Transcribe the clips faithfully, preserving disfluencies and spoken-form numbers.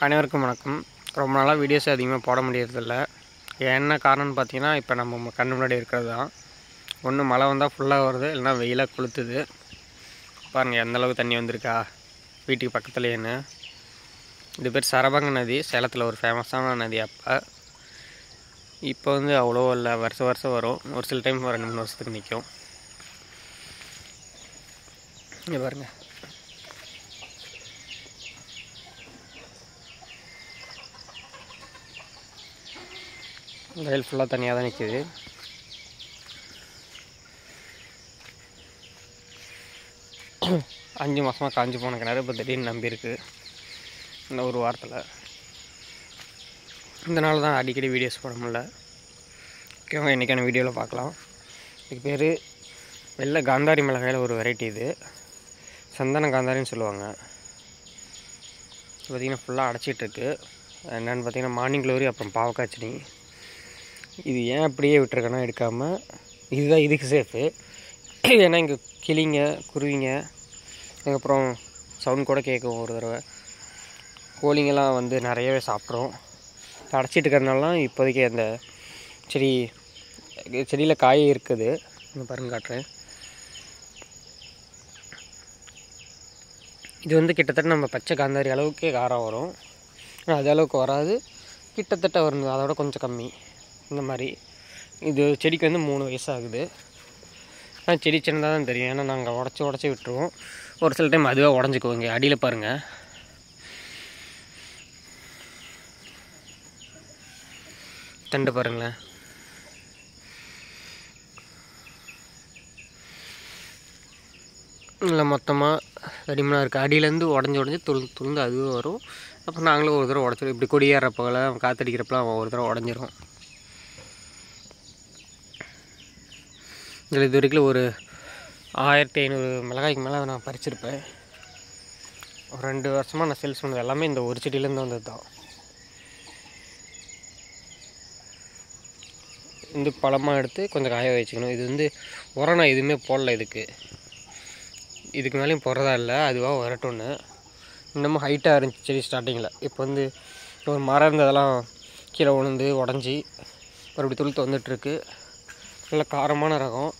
அனைவருக்கும் வணக்கம். ரொம்ப நாளாக வீடியோஸ் அதிகமாக போட முடியறதில்ல. என்ன காரணம்னு பார்த்தீங்கன்னா, இப்போ நம்ம கண்ணு முன்னாடி இருக்கிறது தான். ஒன்று மழை வந்தால் ஃபுல்லாக வருது, இல்லைனா வெயிலாக கொளுத்துது. பாருங்கள் எந்தளவுக்கு தண்ணி வந்திருக்கா வீட்டுக்கு பக்கத்துலேன்னு. இது பேர் சரபங்க நதி, சேலத்தில் ஒரு ஃபேமஸான நதி. அப்போ இப்போ வந்து அவ்வளோ இல்லை, வருஷம் வருஷம் வரும். ஒரு சில டைம் ரெண்டு மூணு வருஷத்துக்கு நிற்கும். இங்கே பாருங்கள், வயல் ஃபுல்லாக தனியாக தான் நிற்கிது. அஞ்சு மாதமாக காஞ்சி போன கிணறு இப்போ திடீர்னு நம்பியிருக்கு இந்த ஒரு வாரத்தில். இதனால தான் அடிக்கடி வீடியோஸ் போட முடியல. ஓகேவா, இன்றைக்கான வீடியோவில் பார்க்கலாம். இதுக்கு பேர் வெள்ளை காந்தாரி மிளகாயில் ஒரு வெரைட்டி. இது சந்தன காந்தாரின்னு சொல்லுவாங்க. பார்த்திங்கன்னா ஃபுல்லாக அடைச்சிட்ருக்கு. என்னென்னு பார்த்தீங்கன்னா மார்னிங் க்ளோரி, அப்புறம் பாவக்காய் செடி. இது ஏன் அப்படியே விட்டுருக்கேன்னா எடுக்காமல், இதுதான் இதுக்கு சேஃபு. ஏன்னா இங்கே கிளிங்க, குருவிங்க, அதுக்கப்புறம் சவுண்ட் கூட கேட்கும். ஒரு தடவை கோழிங்கெல்லாம் வந்து நிறையவே சாப்பிட்றோம். அடைச்சிட்டு இருக்கிறதுனால இப்போதைக்கு அந்த செடி செடியில் காய் இருக்குது. இங்கே பாருங்க, காட்டுறேன். இது வந்து கிட்டத்தட்ட நம்ம பச்சை காந்தாரி அளவுக்கே காரம் வரும். ஆனால் அது அளவுக்கு வராது, கிட்டத்தட்ட வரும், அதோட கொஞ்சம் கம்மி. இந்த மாதிரி இது செடிக்கு வந்து மூணு வயசு ஆகுது. ஆனால் செடி சின்னதாக தான் தெரியும், ஏன்னா நாங்கள் உடச்சி உடச்சி விட்டுருவோம். ஒரு சில டைம் அதுவாக உடஞ்சிக்குவோம். இங்கே அடியில் பாருங்கள், தண்டு பாருங்களேன். இல்லை மொத்தமாக தடிமனாக இருக்குது. அடியிலேருந்து உடஞ்சி உடஞ்சி துளு துளுந்து அதுவும் வரும். அப்புறம் நாங்களும் ஒரு தடவை உடச்சிடும். இப்படி கொடியேறப்போலாம் காற்றடிக்கிறப்பெல்லாம் ஒரு தடவை உடஞ்சிரும். இதில் இது வரைக்கும் ஒரு ஆயிரத்தி ஐநூறு மிளகாய்க்கு மேலே நான் பறிச்சிருப்பேன். ஒரு ரெண்டு வருஷமாக நான் சேல்ஸ் பண்ணது எல்லாமே இந்த ஒரு செடியிலேருந்து வந்தது தான். வந்து பழமாக எடுத்து கொஞ்சம் காய வச்சுக்கணும். இது வந்து உரம் நான் எதுவுமே போடல. இதுக்கு இதுக்கு மேலேயும் போடுறதா இல்லை, அதுவாக வரட்டும்னு. இன்னமும் ஹைட்டாக இருந்துச்சு செடி ஸ்டார்டிங்கில். இப்போ வந்து ஒரு மரம் இருந்ததெல்லாம் கீழே உளுந்து உடஞ்சி மறுபடி துளுத்து வந்துட்டுருக்கு. நல்ல காரமான ரகம்,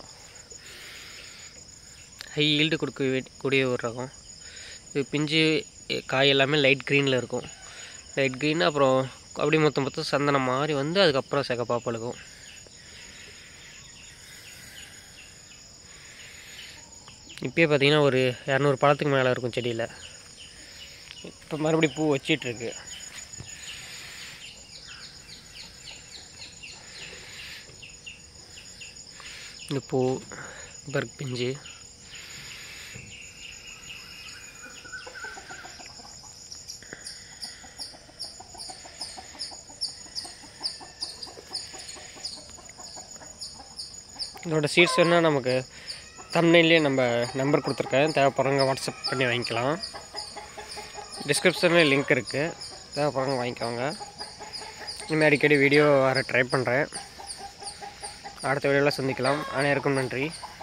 ஹை ஈல்டு கொடுக்க கூடிய ஒரு ரகம். இது பிஞ்சு காய் எல்லாமே லைட் க்ரீனில் இருக்கும். லைட் க்ரீன், அப்புறம் அப்படி மொத்தம் மொத்தம் சந்தனம் மாதிரி வந்து அதுக்கப்புறம் செகப்பா பழுகும். இப்போயே பார்த்தீங்கன்னா ஒரு இரநூறு பழத்துக்கு மேலே இருக்கும் செடியில். இப்போ மறுபடியும் பூ வச்சிட்ருக்கு. இந்த பூ பர்க் பிஞ்சு இதோட சீட்ஸ் வேணால் நமக்கு தம்ப்நெயில்லேயே நம்ம நம்பர் கொடுத்துருக்கேன், தேவைப்படுறவங்க வாட்ஸ்அப் பண்ணி வாங்கிக்கலாம். டிஸ்கிரிப்ஷனில் லிங்க் இருக்குது, தேவைப்படுறவங்க வாங்கிக்கோங்க. இனிமேல் அடிக்கடி வீடியோ வர ட்ரை பண்ணுறேன். அடுத்த வீடியோவில் சந்திக்கலாம். அனைவருக்கும் நன்றி.